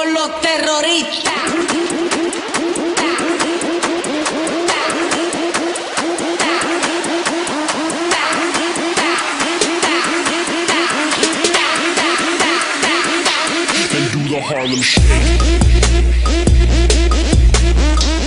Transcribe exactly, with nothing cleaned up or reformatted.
con los terroristas. And do the Harlem Shake.